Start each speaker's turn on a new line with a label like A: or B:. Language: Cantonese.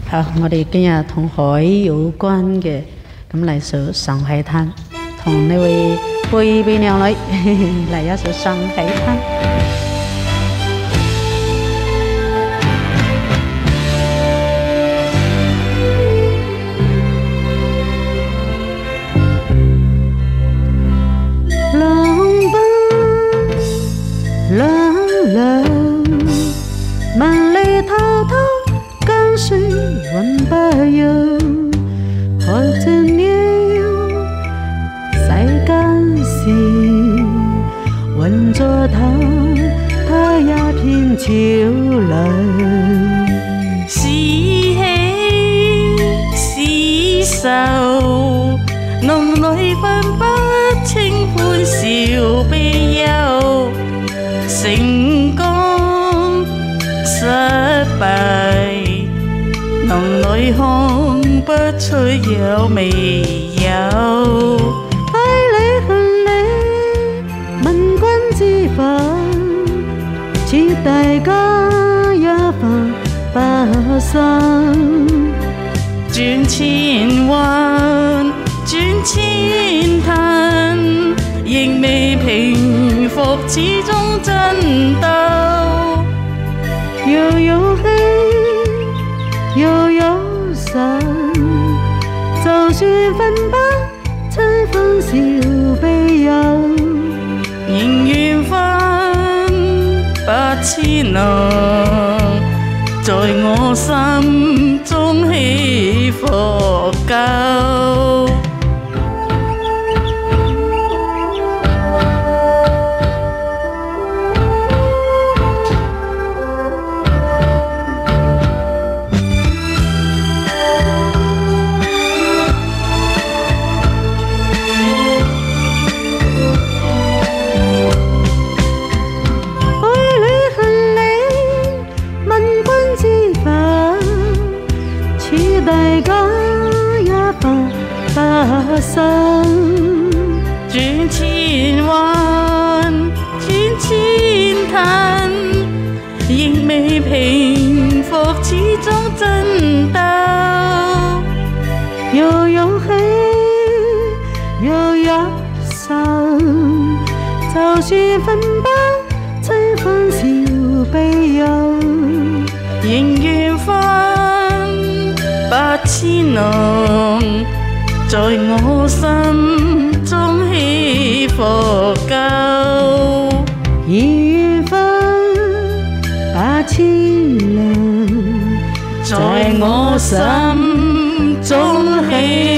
A: 好，我哋今日同海有關嘅，咁嚟首上海灘，同呢位貝貝娘女嚟一首上海灘。萬里滔滔江水永不休，海正了世間事，混着他也偏潮流。是喜是愁，夢裏分不清歡笑悲憂，成功失敗，夢裏看不出有未有。愛你恨你，問君知否？似大家也分不散。轉千彎，轉千灘，仍未平復，始終爭鬥。又有喜，又有愁，就算分不清歡笑悲憂，仍緣分不遷能，在我心中起伏夠。大家也分不散，轉千彎，轉千灘，仍未平復，始終爭鬥。又有喜，又有愁，就算分不清歡笑悲憂，仍緣分不遷能，在我心中起伏夠。緣分不遷能，在我心中起